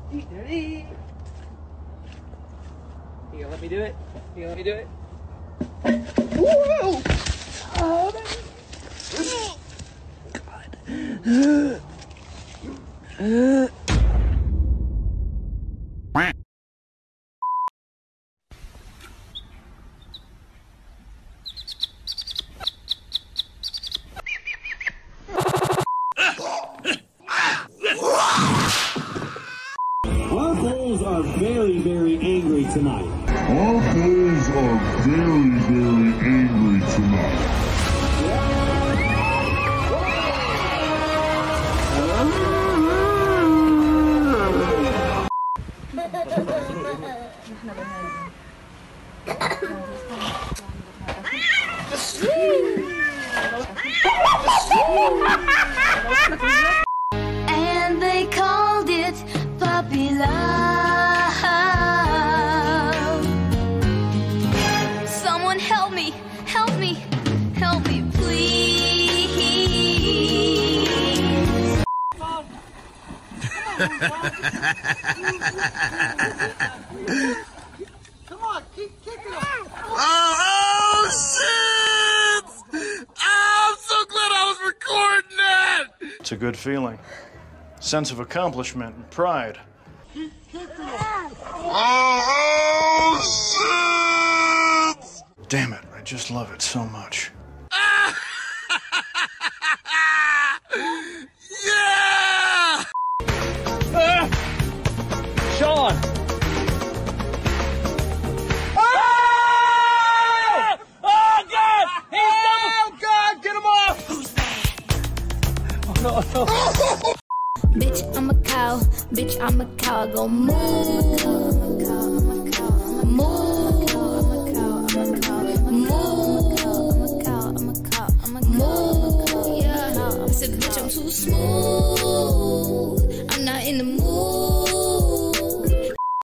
You gonna let me do it? You gonna let me do it? Whoa! Oh, God. Our Bulls are very, very angry tonight. Our Bulls are very, very angry tonight. And they called it puppy love. Someone help me, help me, help me, please. Come on, kick it off. Oh, shit! I'm so glad I was recording that! It's a good feeling. Sense of accomplishment and pride. Oh, shit! Damn it, I just love it so much. Yeah! Sean! Bitch, I'm a cow. Bitch, I'm a cow. I go moo. Moo. Moo. Yeah. I said, bitch, I'm too smooth. I'm not in the mood.